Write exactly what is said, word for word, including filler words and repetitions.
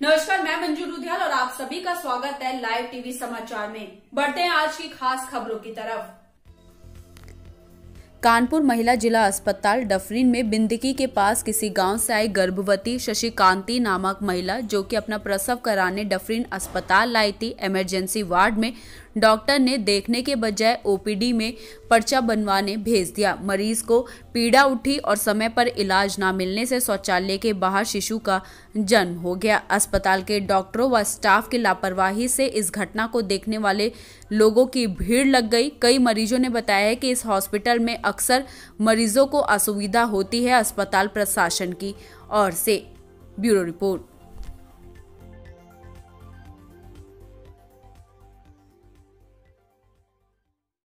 नमस्कार, मैं मंजू लुधियाल और आप सभी का स्वागत है लाइव टीवी समाचार में। बढ़ते हैं आज की खास खबरों की तरफ। कानपुर महिला जिला अस्पताल डफरीन में बिंदकी के पास किसी गांव से आई गर्भवती शशिकांति नामक महिला जो कि अपना प्रसव कराने डफरीन अस्पताल लाई थी। इमरजेंसी वार्ड में डॉक्टर ने देखने के बजाय ओपीडी में पर्चा बनवाने भेज दिया। मरीज को पीड़ा उठी और समय पर इलाज न मिलने से शौचालय के बाहर शिशु का जन्म हो गया। अस्पताल के डॉक्टरों व स्टाफ की लापरवाही से इस घटना को देखने वाले लोगों की भीड़ लग गई। कई मरीजों ने बताया है कि इस हॉस्पिटल में अक्सर मरीजों को असुविधा होती है। अस्पताल प्रशासन की ओर से। Bureau report.